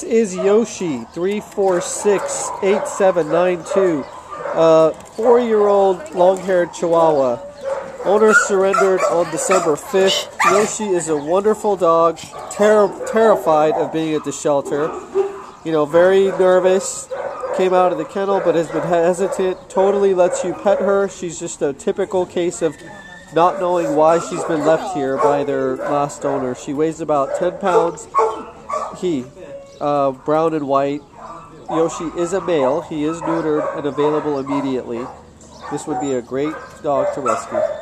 Is Yoshi, 3468792, 4-year-old long-haired Chihuahua. Owner surrendered on December 5th. Yoshi is a wonderful dog, terrified of being at the shelter. You know, very nervous. Came out of the kennel but has been hesitant. Totally lets you pet her. She's just a typical case of not knowing why she's been left here by their last owner. She weighs about 10 pounds. Brown and white. Yoshi is a male. He is neutered and available immediately. This would be a great dog to rescue.